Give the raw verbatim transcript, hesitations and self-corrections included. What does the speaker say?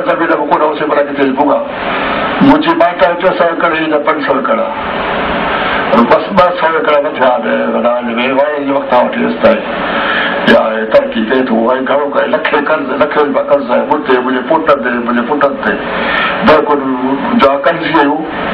ज़मीन में कोन उसे भला किथे भूगा मुंहिंजी माइट टे सौ एकड़ जा पंज सौ एकड़ बसि ॿ सौ एकड़ न थिया वेवाड़नि जे वक़्तां वठी अस्ताईं या तरक़ी कई थो ऐं घणो करे लखे कर्ज़ लखे रुपया कर्ज़ आहे मूं ते मुंहिंजे पुट ते मुंहिंजे पुटनि ते ॿ कुझु जा कर्ज़ी आहियूं